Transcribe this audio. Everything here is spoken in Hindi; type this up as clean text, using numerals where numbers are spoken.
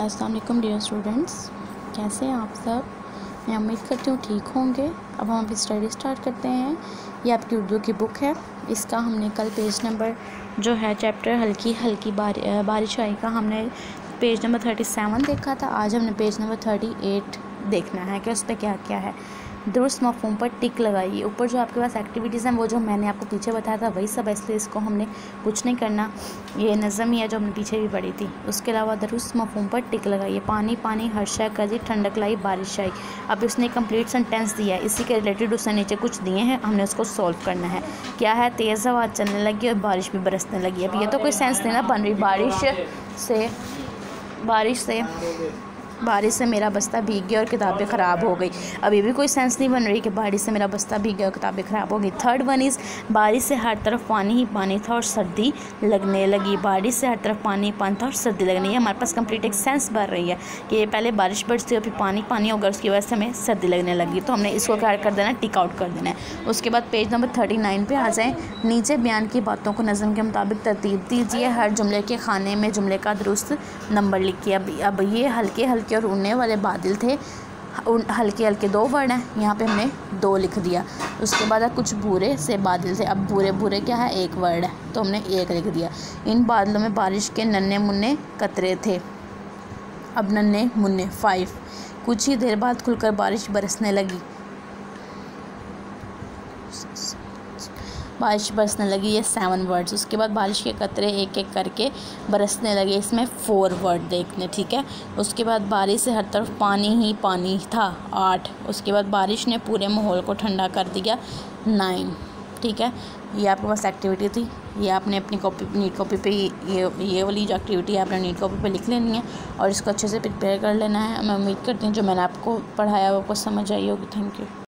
अस्सलाम वालेकुम डियर स्टूडेंट्स, कैसे हैं आप सब। मैं उम्मीद करती हूँ ठीक होंगे। अब हम अभी स्टडी स्टार्ट करते हैं। ये आपकी उर्दू की बुक है। इसका हमने कल पेज नंबर जो है चैप्टर हल्की हल्की बारिश आई का हमने पेज नंबर 37 देखा था। आज हमने पेज नंबर 38 देखना है कि उस पर क्या क्या है। दुरुस्त मफ़हूम पर टिक लगाइए। ऊपर जो आपके पास एक्टिविटीज़ हैं वो जो मैंने आपको पीछे बताया था वही सब, इसलिए इसको हमने कुछ नहीं करना। ये नज़म ही है जो हमने पीछे भी पढ़ी थी। उसके अलावा दुरुस्त मफ़हूम पर टिक लगाइए। पानी पानी हर शय कजी ठंडक लाई बारिश आई। अब उसने कंप्लीट सेंटेंस दिया है, इसी के रिलेटेड उसने नीचे कुछ दिए हैं, हमने उसको सॉल्व करना है। क्या है, तेज़ हवा चलने लगी और बारिश भी बरसने लगी। अब ये तो कोई सेंस नहीं ना बन रही। बारिश से मेरा बस्ता भीग गया और किताबें ख़राब हो गई। अब ये भी कोई सेंस नहीं बन रही कि बारिश से मेरा बस्ता भीग गया और किताबें ख़राब हो गई। थर्ड वन इज़ बारिश से हर तरफ पानी ही पानी था और सर्दी लगने लगी। बारिश से हर तरफ पानी ही पानी था और सर्दी लगने लगी। हमारे पास कंप्लीट एक सेंस बन रही है कि ये पहले बारिश बरसती और फिर पानी पानी होगा, उसकी वजह से हमें सर्दी लगने लगी। तो हमने इसको क्या कर देना है, टिक आउट कर देना है। उसके बाद पेज नंबर 39 पे आ जाएँ। नीचे बयान की बातों को नज़म के मुताबिक तरतीब दीजिए। हर जुमले के खाने में जुमले का दुरुस्त नंबर लिखिए। अब ये हल्के हल्के और उड़ने वाले बादल थे। हल्के हल्के 2 वर्ड हैं, यहाँ पे हमने 2 लिख दिया। उसके बाद कुछ भूरे से बादल थे। अब भूरे भूरे क्या है, 1 वर्ड है, तो हमने 1 लिख दिया। इन बादलों में बारिश के नन्हे मुन्ने कतरे थे। अब नन्हे मुन्ने 5। कुछ ही देर बाद खुलकर बारिश बरसने लगी। बारिश बरसने लगी, ये 7 वर्ड्स। उसके बाद बारिश के कतरे एक एक करके बरसने लगे, इसमें 4 वर्ड देखने, ठीक है। उसके बाद बारिश से हर तरफ पानी ही पानी था, 8। उसके बाद बारिश ने पूरे माहौल को ठंडा कर दिया, 9, ठीक है। ये आपके पास एक्टिविटी थी, ये आपने अपनी नीट कॉपी पे ये वाली जो एक्टिविटी है आपने नीट कॉपी पे लिख लेनी है और इसको अच्छे से प्रिपेयर कर लेना है। मैं उम्मीद करती हूँ जो मैंने आपको पढ़ाया वो आपको समझ आई होगी। Thank you.